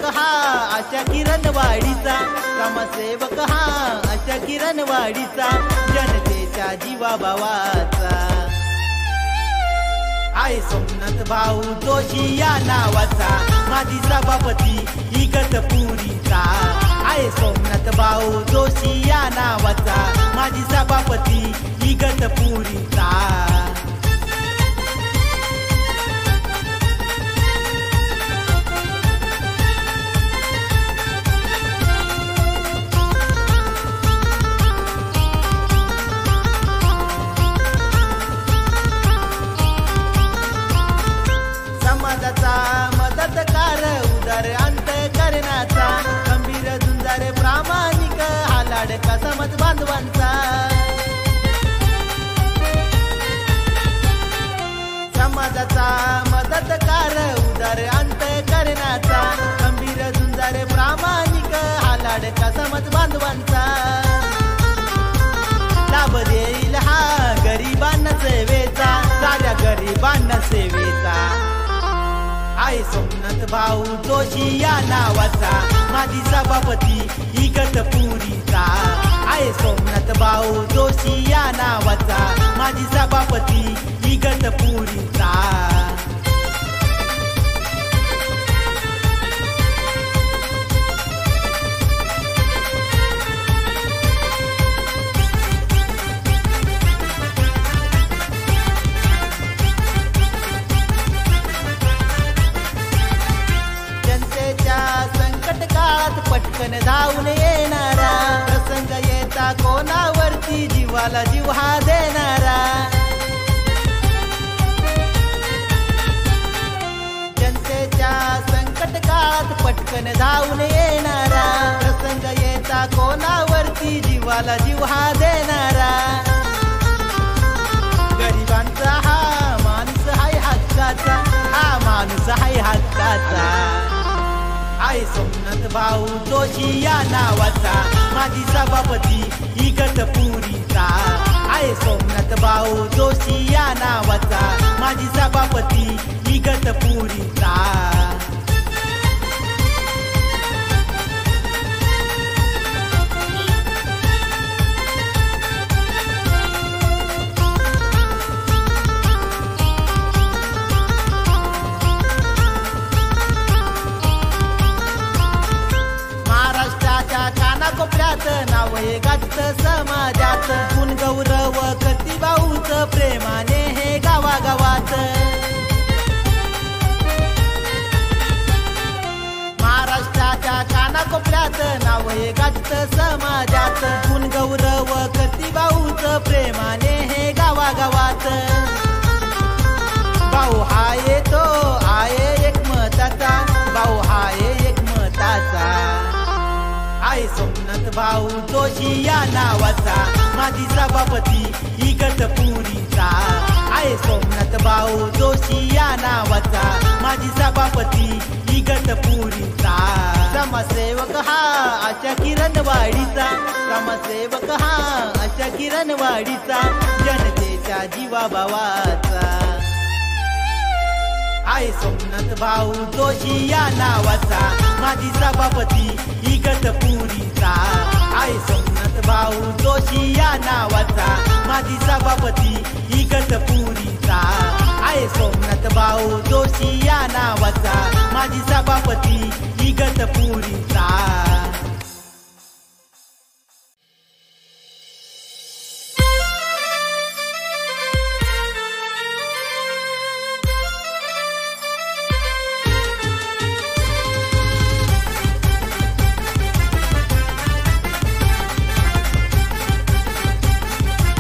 हा आशा किरणवाडीचा, समाजसेवक हा आशा किरणवाडीचा, जनतेच्या जीवाभावाचा आहे सोमनाथ भाऊ जोशी या नावाचा, माजी सभापती इगतपुरीचा आहे सोमनाथ भाऊ जोशी या नावाचा, माजी सभापती इगतपुरीचा। समाजाचा मदतकार उदार अंतःकरणाचा, खंबीर झुंजार प्रामाणिक हा लाडका समाज बांधवांचा। समाजाचा मदतकार उदार अंतःकरणाचा, खंबीर झुंजार प्रामाणिक हा लाडका समाज बांधवांचा। लाभ देईल हा गरिबांना सेवेचा, साऱ्या गरिबांना सेवेचा आहे सोमनाथ भाऊ जोशी या नावाचा, माजी सभापती इगतपुरीचा आहे सोमनाथ भाऊ जोशी या नावाचा, माजी सभापती इगतपुरीचा। संकट काळात पटकन धावून येणारा, प्रसंग येता कोणावरती जीवाला जीव हा देणारा। जनतेच्या संकट काळात पटकन धावून येणारा, प्रसंग येता कोणावरती जीवाला जीव हा देणारा। गरिबांचा हा माणूस हाय हक्काचा, हा माणूस हाय हक्काचा आहे सोमनाथ भाऊ जोशी या नावाचा, माजी सभापती इगतपुरीचा आहे सोमनाथ भाऊ जोशी या नावाचा, माजी सभापती इगतपुरीचा। कोपऱ्यात नाव हे गाजत समाजात, गुण गौरव करती भाऊच प्रेमाने हे गावागावात। महाराष्ट्राच्या कानाकोपऱ्यात नाव हे गाजत समाजात, गुण गौरव करती भाऊच प्रेमाने हे गावागावात। भाऊ हा येतो आहे एकमताचा, भाऊ हा एकमताचा आहे सोमनाथ भाऊ जोशी या नावाचा, माजी सभापती इगतपुरीचा आहे सोमनाथ भाऊ जोशी या नावाचा, माजी सभापती इगतपुरीचा। समाजसेवक हा आशा किरणवाडीचा, समाजसेवक हा आशा किरणवाडीचा, जनतेच्या जीवाभावाचा आहे सोमनाथ भाऊ जोशी या नावाचा, माजी सभापती इगतपुरीचा आहे सोमनाथ भाऊ जोशी या नावाचा, माजी सभापती इगतपुरीचा आहे सोमनाथ भाऊ जोशी या नावाचा, माजी सभापती